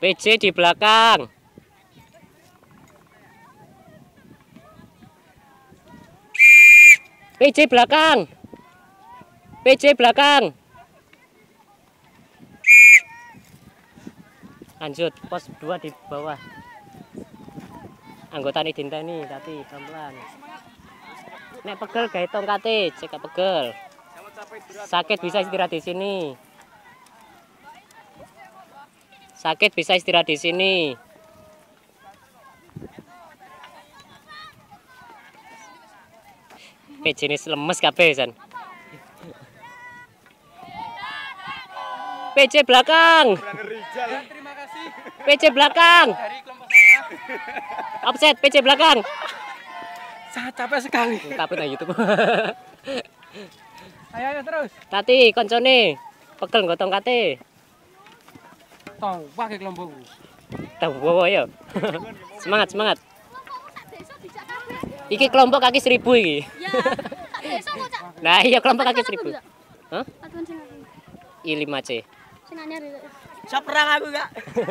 PJ di belakang. PJ belakang. PJ belakang. Lanjut, pos 2 di bawah. Anggota ini dinteni tadi pelan-pelan. Nek pegel gawe tongkate, cek pegel. Sakit bisa istirahat di sini. Sakit bisa istirahat di sini. PJ ini lemes kabeh san. PJ belakang. PJ belakang. Offset PJ belakang. Sangat capek sekali. Kapit nang YouTube. Ayo terus. Tati koncone pegel nggo tongkate. Tong pakai kelompokku. Tahu bawa ya. Semangat semangat. Iki kelompok kaki 1000 iki. Ya. Nah, iya kelompok kaki 1000. Hah? Atuan sing I5C. sing anyar itu. Siap perang aku, Kak.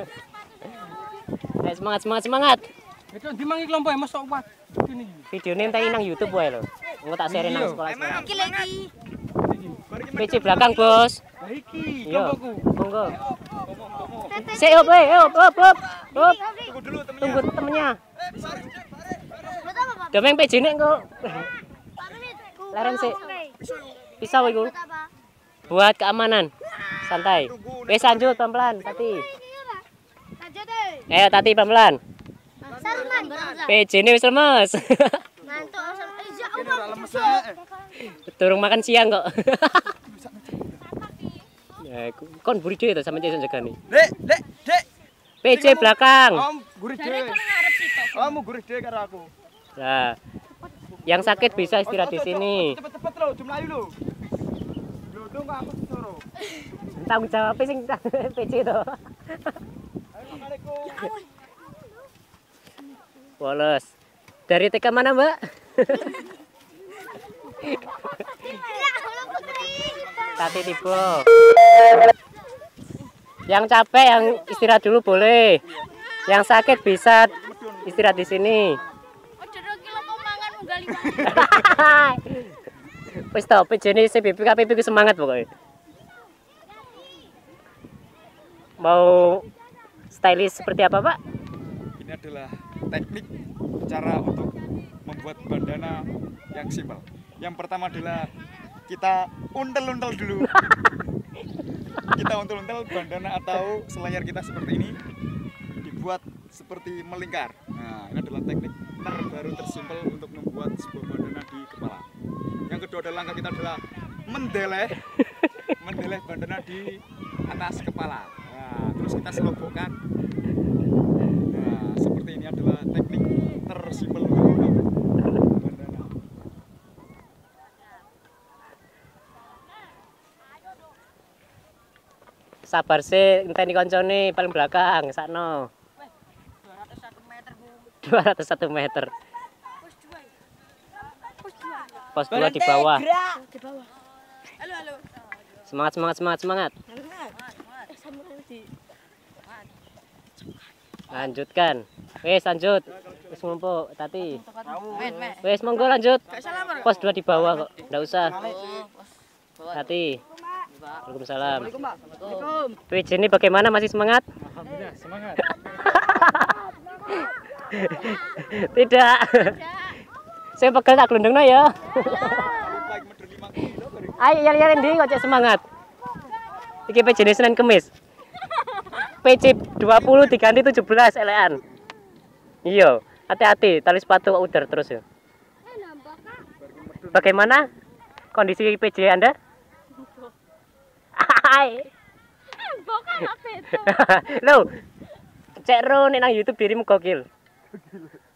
Ayo semangat semangat semangat. Itu dimangi kelompok Mas sok kuat. Ini. Videonya entek nang YouTube wae lho. Engko tak share nang sekolah. Iki lagi. PC belakang, Bos. Lah iki Iya. kelompokku. Monggo. Sik op, op. Tunggu dulu temennya. Tunggu temennya. Buat apa, Pak? Domeng PJ nek engko. Pak Pamit. Leren sik. Pisau iku. Buat apa? Buat keamanan. Santai. Wes lanjut pelan-pelan, Tati. Lanjut deh. Ayo Tati pelan-pelan. Sarungan bareng. PJ ini wis lemes. Ngantuk. Iya, apa? Turung makan siang kok. Ya, kon buri dhewe to sampe iso jagani. Dek. PJ belakang. Om gurih dhewe. Kamu gurih dhewe karo aku. Nah, yang sakit bisa istirahat di sini. Cepet-cepet lho, jumlahi lho. Lho, kok aku disuruh. Tanggung jawab sing PJ to. Assalamualaikum. Woles. Dari TK mana, Mbak? Tati tiba. Yang capek yang istirahat dulu boleh. Yang sakit bisa istirahat di sini. Wis to, PJ CBP KPP ku semangat pokoknya. Mau stylish seperti apa, Pak? Ini adalah teknik cara untuk membuat bandana yang simpel. Yang pertama adalah kita untel-untel dulu. Kita untel-untel bandana atau selayar kita seperti ini dibuat seperti melingkar. Nah, ini adalah teknik terbaru tersimpel untuk membuat sebuah bandana di kepala. Yang kedua adalah langkah kita adalah mendeleh bandana di atas kepala. Nah, terus kita selobokkan. Nah, seperti ini adalah teknik tersimpel untuk membuat bandana. Sabar sih, enteni koncone paling belakang, sakno. 201 meter. Pos 2 di bawah. Di bawah. Halo. Semangat. Lanjutkan. Wes lanjut. Wes ngumpul Tati. Wes monggo lanjut. Pos 2 di bawah kok. Enggak usah. Tati. Waalaikumsalam. PJ ini bagaimana, masih semangat? Alhamdulillah, semangat. Tidak. Saya pegel tak gelundungno ya. Ayo yel-yel ndi kok cek semangat. Iki PJ ini Senin Kemis. PJ 20 diganti 17 elekan. Iya, hati-hati tali sepatu uдар terus ya. Bagaimana kondisi PJ Anda? Hai. Loh, cek ro nek nang YouTube dirimu gokil.